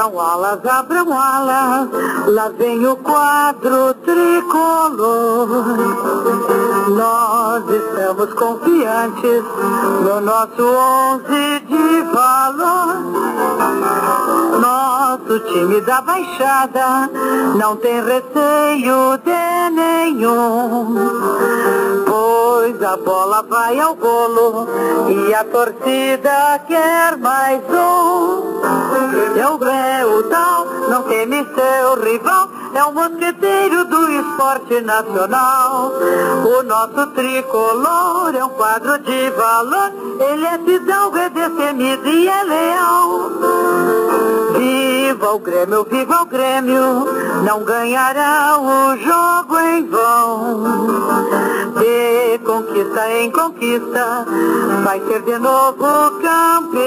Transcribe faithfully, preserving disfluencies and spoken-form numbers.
Abram alas, abram alas, lá vem o quadro tricolor. Nós estamos confiantes no nosso onze de valor. Nosso time da Baixada não tem receio de nenhum, pois a bola vai ao golo e a torcida quer mais um. É o Grêmio tal, não teme seu rival, é o mosqueteiro do esporte nacional. O nosso tricolor é um quadro de valor, ele é fidalgo, é destemido e é leal. Viva o Grêmio, viva o Grêmio, não ganhará o jogo em vão. De conquista em conquista, vai ser de novo campeão.